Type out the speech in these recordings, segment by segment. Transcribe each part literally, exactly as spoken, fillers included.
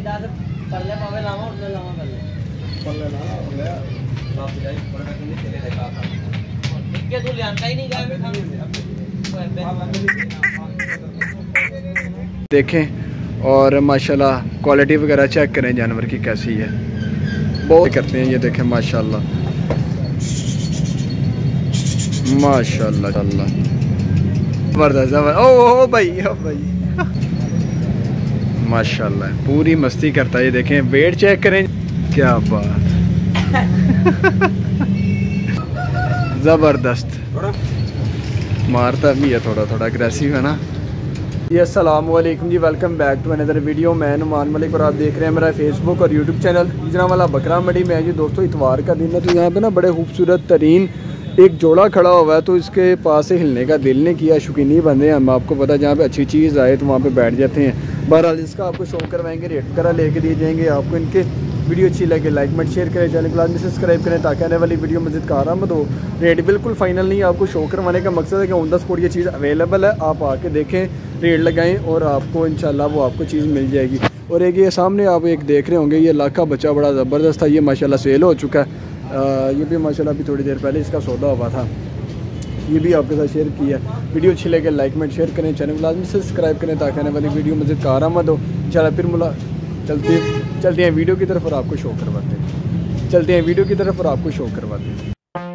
देखें और माशाल्लाह क्वालिटी वगैरह चेक करें जानवर की कैसी है, बहुत करते हैं। ये देखें माशाल्लाह माशाल्लाह जबरदस्त। ओ, ओ भाई ओ भाई माशाल्लाह पूरी मस्ती करता है। ये देखें वेट चेक करें, क्या बात ज़बरदस्त। मारता भी है, थोड़ा थोड़ा अग्रेसिव है ना। जी अस्सलाम वालेकुम जी, welcome back to another video. मैं नुमान मलिक और आप देख रहे हैं मेरा फेसबुक और यूट्यूब चैनल गुजरांवाला बकरा मंडी में। जी दोस्तों इतवार का दिन है, तो यहाँ पे ना बड़े खूबसूरत तरीन एक जोड़ा खड़ा हुआ है, तो इसके पास से हिलने का दिल नहीं किया। शौकीनी बंदे हैं हम, आपको पता है जहाँ पे अच्छी चीज़ आए तो वहाँ पे बैठ जाते हैं। बहरहाल इसका आपको शो करवाएंगे, रेट वगैरह लेके दिए जाएंगे आपको। इनके वीडियो अच्छी लगे लाइक मत शेयर करें, चैनल को लाजमी सब्सक्राइब करें ताकि आने वाली वीडियो मज़ीद कारआमद हो। रेट बिल्कुल फाइनल नहीं है, आपको शो करवाने का मकसद है कि ऑन द स्पॉट ये चीज़ अवेलेबल है, आप आके देखें, रेट लगाएं और आपको इंशाल्लाह वो आपको चीज़ मिल जाएगी। और एक ये सामने आप एक देख रहे होंगे, ये लाख का बच्चा बड़ा ज़बरदस्त था, ये माशाल्लाह सेल हो चुका है। आ, ये भी माशाल्लाह अभी थोड़ी देर पहले इसका सौदा हुआ था, ये भी आपके साथ शेयर किया। वीडियो अच्छी लगे लाइक में शेयर करें, चैनल को लाजमी सब्सक्राइब करें ताकि आने वाली वीडियो मज़ीद कारआमद हो। इंशाल्लाह फिर मुला चलते चलते हैं वीडियो की तरफ और आपको शो करवाते हैं चलते हैं वीडियो की तरफ और आपको शो करवाते हैं।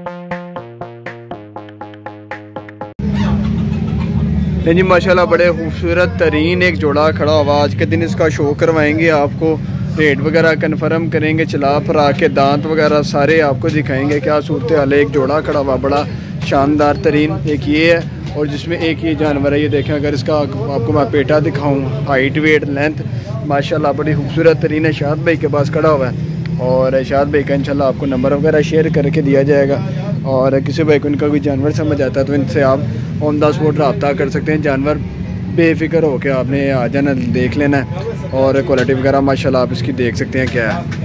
जी माशाल्लाह बड़े खूबसूरत तरीन एक जोड़ा खड़ा हुआ, आज के दिन इसका शो करवाएंगे आपको, रेट वगैरह कंफर्म करेंगे, चला फरा के दांत वगैरह सारे आपको दिखाएंगे क्या सूरत हाल है। एक जोड़ा खड़ा हुआ बड़ा शानदार तरीन, एक ये है और जिसमें एक ये जानवर है। ये देखें, अगर इसका आपको मैं पेटा दिखाऊं, हाइट वेट लेंथ माशाल्लाह बड़ी खूबसूरत तरीन है। शाद भाई के पास खड़ा हुआ है और शाद भाई का इंशाल्लाह आपको नंबर वगैरह शेयर करके दिया जाएगा। और किसी भाई को इनका कोई जानवर समझ आता है तो इनसे आप ऑन द स्पॉट रब्ता कर सकते हैं। जानवर बेफिक्र हो के आपने आ जाना, देख लेना है और क्वालिटी वगैरह माशाल्लाह आप इसकी देख सकते हैं क्या है।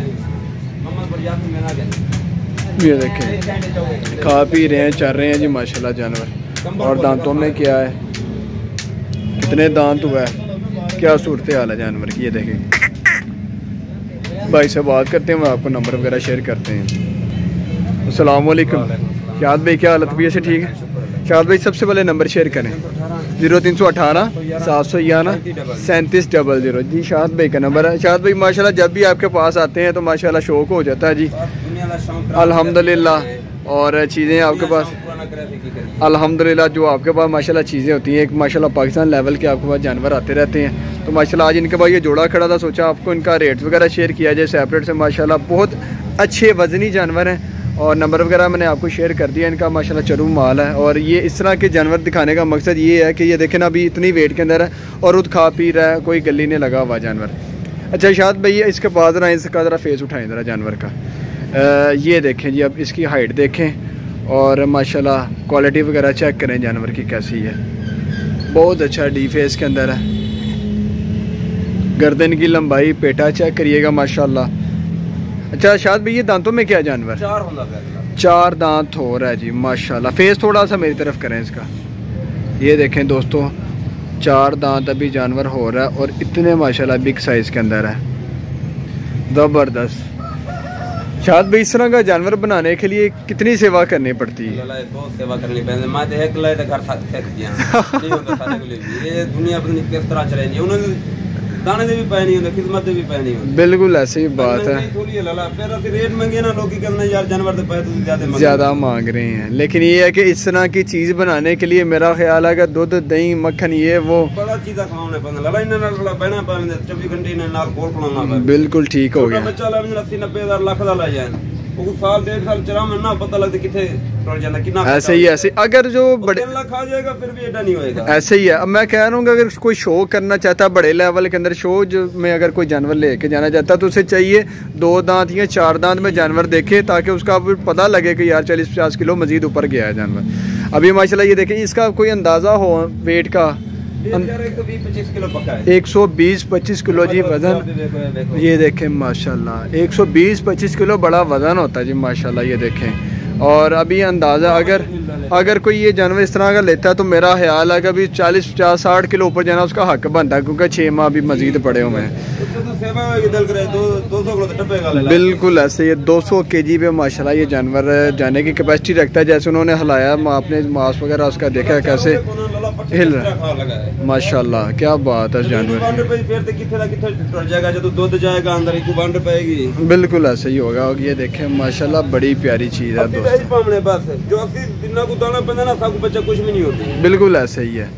ये देखें खा पी रहे हैं, चल रहे हैं जी माशाल्लाह जानवर। और दांतों में क्या है, कितने दांत हुआ है, क्या सूरत हाल है जानवर की। ये देखें भाई से बात करते हैं, वो आपको नंबर वगैरह शेयर करते हैं। अस्सलाम वालेकुम शाद भाई, क्या हालत भी ऐसे ठीक है? शाद भाई सबसे पहले नंबर शेयर करें, जीरो तीन सौ अठारह सात सौ ग्यारह सैंतीस डबल जीरो। जी शाद भाई का नंबर है। शाद भाई माशाल्लाह जब भी आपके पास आते हैं तो माशाल्लाह शौक हो जाता है जी, अल्हम्दुलिल्लाह। और चीज़ें आपके पास अल्हम्दुलिल्लाह जो आपके पास माशाल्लाह चीज़ें होती हैं, एक माशाल्लाह पाकिस्तान लेवल के आपके पास जानवर आते रहते हैं। तो माशाल्लाह आज इनके पास ये जोड़ा खड़ा था, सोचा आपको इनका रेट वगैरह शेयर किया जाए सेपरेट से। माशाल्लाह बहुत अच्छे वज़नी जानवर हैं और नंबर वगैरह मैंने आपको शेयर कर दिया। इनका माशाल्लाह चरू माल है और ये इस तरह के जानवर दिखाने का मकसद ये है कि ये देखें ना अभी इतनी वेट के अंदर है और खुद खा पी रहा है, कोई गली नहीं लगा हुआ जानवर। अच्छा शाद भैया इसके बाद ना इसका ज़रा फेस उठाएं ज़रा जानवर का। आ, ये देखें जी, अब इसकी हाइट देखें और माशाल्लाह क्वालिटी वगैरह चेक करें जानवर की कैसी है, बहुत अच्छा डी फेस के अंदर है। गर्दन की लंबाई, पेटा चेक करिएगा माशाल्लाह। अच्छा शाद भैया दांतों में क्या जानवर? चार चार दांत हो रहा है जी माशाल्लाह। फेस थोड़ा सा मेरी तरफ करें इसका, ये देखें दोस्तों चार दांत अभी जानवर हो रहा है और इतने माशाल्लाह बिग साइज के अंदर है, ज़बरदस्त। शायद भाई इस तरह का जानवर बनाने के लिए कितनी सेवा करनी पड़ती है? बहुत सेवा करनी पड़ती है। मैं तो एक लाए घर साथ फेंक दिया नहीं होता सारे को ले ये दुनिया पता नहीं किस तरह चलेगी, उन्होंने दाने दे भी पाए नहीं होते, खिदमत दे भी पाए नहीं होते। बिल्कुल ऐसी ही बात है। थोड़ी लला फिर रेट मंगे ना लोग करना यार, जानवर तो पैसे ज्यादा ज्यादा मांग रहे हैं। लेकिन ये है कि इस तरह की चीज बनाने के लिए मेरा ख्याल है कि दूध दही मक्खन ये वो बड़ा चीज़ खाने पड़ना लला इन्हें ना बहना पाए चौबीस घंटे इन्हें नाल कोल पड़ना। बिल्कुल ठीक हो गया। बच्चा ला अस्सी नब्बे हजार लाख का ला जाए वो साल डेढ़ साल चला में ना पता लगता किथे टूट जाना कितना। ऐसे ही ऐसे अगर जो बड़े लाख आ जाएगा फिर भी एडा नहीं होएगा। ऐसे ही है। अब मैं कह रहा हूँ अगर कोई शो करना चाहता है बड़े लेवल के अंदर, शो जो में अगर कोई जानवर लेके जाना चाहता है तो उसे चाहिए दो दांत या चार दांत में जानवर देखे ताकि उसका पता लगे कि यार चालीस पचास किलो मजीद ऊपर गया है जानवर। अभी माशाल्लाह ये देखें इसका कोई अंदाज़ा हो वेट का, एक सौ बीस पच्चीस किलो जी वज़न। ये देखें माशाल्लाह एक सौ बीस पच्चीस किलो बड़ा वज़न होता है जी माशाल्लाह। ये देखें और अभी अंदाज़ा अगर अगर कोई ये जानवर इस तरह का लेता है तो मेरा ख्याल है कि अभी चालीस पचास साठ किलो ऊपर जाना उसका हक बनता है, क्योंकि छः माह भी मजीद पड़े हुए हैं। बिल्कुल ऐसे ये दो सौ के जी पे माशाल्लाह ये जानवर जाने की कैपेसिटी रखता है। जैसे उन्होंने हिलाया, आपने मांस वगैरह उसका देखा कैसे हिल रहा है। माशाल्लाह क्या बात है जानवर। बिल्कुल ऐसे ही होगा। ये देखें माशाल्लाह बड़ी प्यारी चीज़ है दोस्तों। बिल्कुल ऐसे ही है।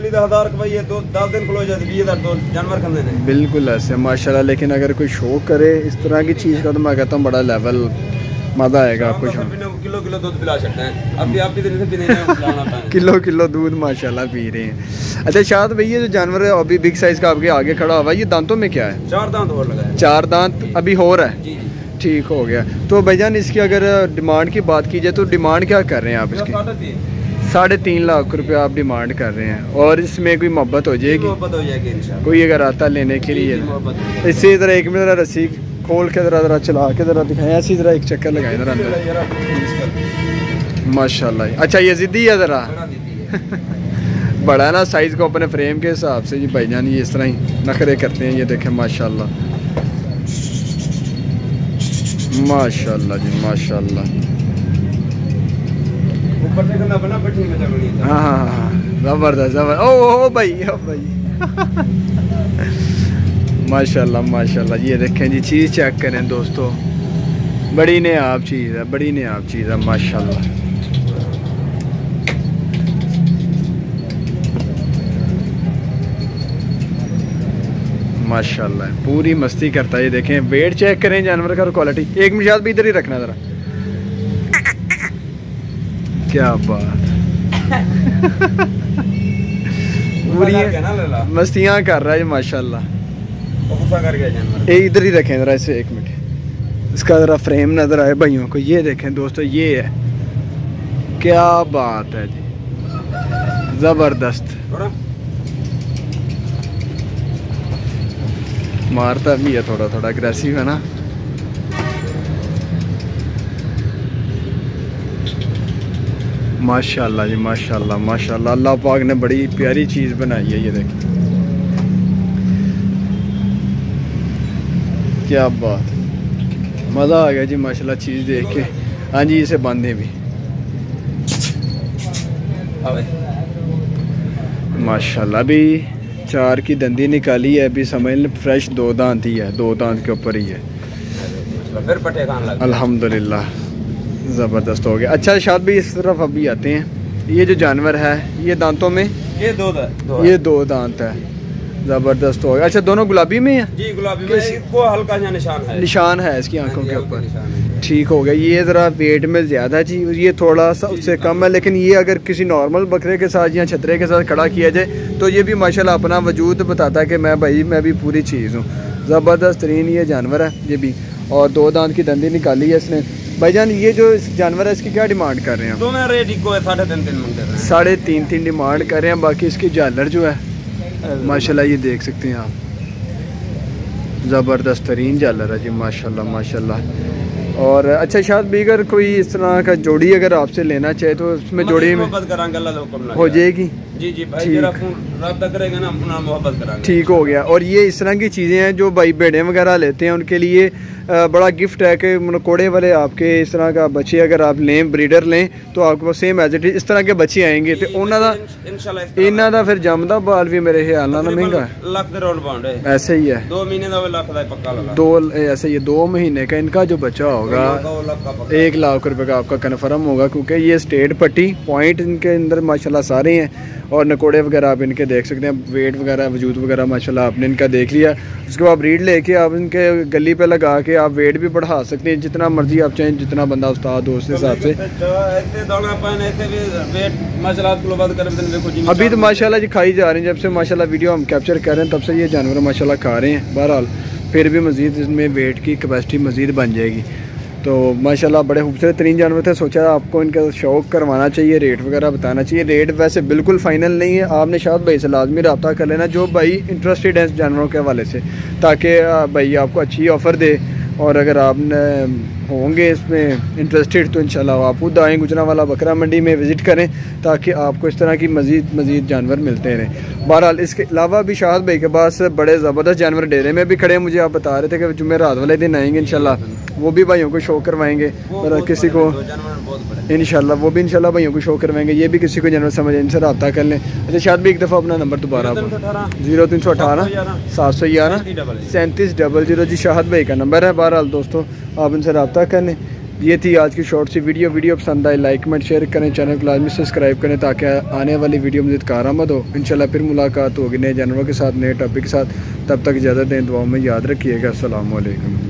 बिल्कुल ऐसे माशाल्लाह। लेकिन अगर कोई शौक करे इस तरह की चीज़ का तो मैं कहता हूँ बड़ा लेवल मज़ा आएगा आपको। किलो किलो दूध पिला सकते हैं अभी आप किलो किलो दूध माशाल्लाह पी रहे हैं। अच्छा शायद भैया जो जानवर है अभी बिग साइज का आपके आगे खड़ा हुआ है, ये दांतों में क्या है? चार दांत और लगा है। चार दांत अभी हो रहा है। ठीक हो गया। तो भाईजान इसकी अगर डिमांड की बात की जाए तो डिमांड क्या कर रहे हैं आप इसकी? साढ़े तीन लाख रुपया आप डिमांड कर रहे हैं। और इसमें कोई मोहब्बत हो जाएगी? मोहब्बत हो जाएगी इंशाल्लाह। कोई अगर आता लेने के लिए इससे ज़रा एक में ज़रा रस्सी खोल के ज़रा ज़रा चला के ज़रा दिखाएं, ऐसी ज़रा एक चक्कर लगाए ज़रा अंदर। माशाल्लाह। अच्छा ये ज़िद्दी है ज़रा बड़ा है ना साइज़ को अपने फ्रेम के हिसाब से। जी भाईजान ये इस तरह ही नखरे करते हैं। ये देखें माशाल्लाह माशाल्लाह जी माशाल्लाह। हाँ हाँ हाँ ज़बरदस्त ज़बरदस्त। ओ ओ भाई ओ भाई माशाल्लाह माशाल्लाह। ये देखें जी चीज़ चेक करें दोस्तों, बड़ी नायाब चीज़ है, बड़ी नायाब चीज़ है माशाल्लाह। माशाल्लाह पूरी मस्ती करता है। ये देखें वेट चेक करें जानवर का, क्वालिटी। एक मिनट भी इधर ही रखना ज़रा। क्या बात पूरी मस्तियाँ कर रहा है माशाल्लाह। इधर ही रखें ज़रा इसे, एक मिनट इसका ज़रा फ्रेम नज़र आए भाइयों को। ये देखें दोस्तों ये है, क्या बात है जी ज़बरदस्त। मारता भी है थोड़ा थोड़ा, अग्रेसिव है ना। माशाल्लाह जी माशाल्लाह माशाल्लाह। अल्लाह पाक ने बड़ी प्यारी चीज़ बनाई है। ये देखिए क्या बात, मज़ा आ गया जी माशाल्लाह चीज़ देख के। हाँ जी इसे बांधे भी माशाल्लाह। अभी चार की दंदी निकाली है, अभी समझ लें फ्रेश दो दांत ही है, दो दांत के ऊपर ही है। फिर पटे खान लगा अल्हम्दुलिल्लाह ज़बरदस्त हो गया। अच्छा शायद भी इस तरफ अभी आते हैं। ये जो जानवर है ये दांतों में ये दो दांत ये दो दांत है, ज़बरदस्त हो गया। अच्छा दोनों गुलाबी में है? जी गुलाबी में। इसको हल्का निशान है, निशान है इसकी आंखों के ऊपर। ठीक हो गया। ये ज़रा वेट में ज़्यादा जी, ये थोड़ा सा उससे कम है। लेकिन ये अगर किसी नॉर्मल बकरे के साथ या छतरे के साथ खड़ा किया जाए तो ये भी माशाल्लाह अपना वजूद बताता है कि मैं भाई मैं भी पूरी चीज़ हूँ। ज़बरदस्त तरीन ये जानवर है ये भी। और दो दांत की दंदी निकाली है इसने। भाईजान ये जो इस जानवर है इसकी क्या डिमांड कर रहे हैं? तो मैं रेट इको है साढ़े तीन तीन साढ़े तीन तीन डिमांड कर रहे हैं। बाकी इसकी झालर जो है माशाल्लाह ये देख सकते हैं आप, ज़बरदस्त तरीन झालर है जी माशाल्लाह माशाल्लाह। और अच्छा शायद भी अगर कोई इस तरह का जोड़ी अगर आपसे लेना चाहे तो उसमें जोड़ी में हो जाएगी? जी जी भाई जरा फोन राब्ता करेगा ना, अपना मोहब्बत कराएंगे। ठीक हो गया। और ये इस तरह की चीज़ें हैं जो भाई भेड़े वगैरह लेते हैं उनके लिए बड़ा गिफ्ट है कि कोड़े वाले आपके इस तरह का बच्चे अगर आप लें, ब्रीडर लें तो आपको सेम एज इट इज इस तरह के बच्चे आएंगे। तो उन्होंने इन्हों का फिर जमदा बाल भी मेरे ख्याल ना महंगा है, ऐसे ही है दो महीने का पक्का लगा। दो ऐसे ये दो महीने का इनका जो बच्चा होगा एक लाख रुपए का आपका कन्फर्म होगा, क्योंकि ये स्टेट पट्टी पॉइंट इनके अंदर माशाल्लाह सारे हैं। और नकोड़े वगैरह आप इनके देख सकते हैं, वेट वगैरह वजूद वगैरह माशाल्लाह आपने इनका देख लिया। उसके बाद ब्रीड लेके आप इनके गली पे लगा के आप वेट भी बढ़ा सकते हैं जितना मर्जी आप चाहें, जितना बंदा उस्ताद हो उस हिसाब से। अभी तो माशाल्लाह जी खाई जा रही हैं, जब से माशाल्लाह वीडियो हम कैप्चर कर रहे हैं तब से ये जानवर माशाल्लाह खा रहे हैं। बहरहाल फिर भी मज़ीद इसमें वेट की कैपेसिटी मज़ीद बन जाएगी। तो माशाल्लाह बड़े खूबसूरत तरीन जानवर थे, सोचा आपको इनका शौक़ करवाना चाहिए, रेट वगैरह बताना चाहिए। रेट वैसे बिल्कुल फ़ाइनल नहीं है, आपने शायद भाई से लाजमी रब्ता कर लेना जो भाई इंटरेस्टेड है जानवरों के हवाले से, ताकि भाई आपको अच्छी ऑफ़र दे। और अगर आपने होंगे इसमें इंटरेस्टेड तो इंशाल्लाह आप खुद आएँ गुजरांवाला बकरा मंडी में विज़िट करें ताकि आपको इस तरह की मज़ीद मज़ीद जानवर मिलते रहें। बहरहाल इसके अलावा भी शाहद भाई के पास बड़े ज़बरदस्त जानवर डेरे में भी खड़े हैं। मुझे आप बता रहे थे कि जुमेरात वाले दिन आएंगे इंशाल्लाह, वो भी भाइयों को शो करवाएंगे और किसी को इंशाल्लाह वो भी इंशाल्लाह भाइयों को शो करवाएंगे। ये भी किसी को जानवर समझ इनसे रब्ता कर लें। अच्छा शायद भी एक दफ़ा अपना नंबर दोबारा जीरो तीन सौ अठारह सात सौ ग्यारह सैंतीस डबल जीरो जी शाहद भाई का नंबर है। बहरहाल दोस्तों आप इनसे रब्ता कर लें। ये थी आज की शॉर्ट सी वीडियो। वीडियो पसंद आए लाइक कमेंट शेयर करें, चैनल को लाजमी सब्सक्राइब करें ताकि आने वाली वीडियो मज़ीद कारआमद हो। इंशाल्लाह फिर मुलाकात होगी नए जानवरों के साथ, नए टॉपिक के साथ। तब तक इजाज़त दें, दुआओं में याद रखिएगा। अस्सलाम वालेकुम।